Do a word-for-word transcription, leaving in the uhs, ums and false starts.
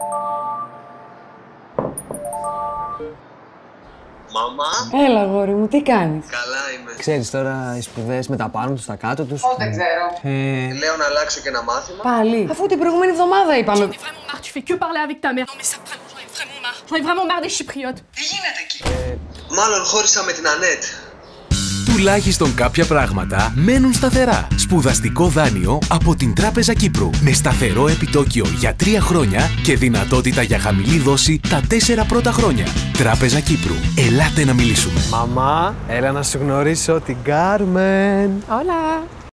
Μαμά. Έλα, αγόρι μου, τι κάνεις? Καλά είμαι. Ξέρεις τώρα οι σπουδές με τα πάνω τους, τα κάτω τους. Πώς δεν ξέρω. Ε... Λέω να αλλάξω και ένα μάθημα. Πάλι. Αφού την προηγούμενη εβδομάδα είπαμε. Tu fais que parler avec ta mère. Non mais ça vraiment, j'en ai vraiment marre. J'en ai vraiment marre des Chypriotes. Τι γίνεται εκεί? Ε... Μάλλον χώρισα με την Ανέτ. Τουλάχιστον κάποια πράγματα μένουν σταθερά. Σπουδαστικό δάνειο από την Τράπεζα Κύπρου. Με σταθερό επιτόκιο για τρία χρόνια και δυνατότητα για χαμηλή δόση τα τέσσερα πρώτα χρόνια. Τράπεζα Κύπρου. Ελάτε να μιλήσουμε. Μαμά, έλα να σου γνωρίσω την Κάρμεν. Όλα.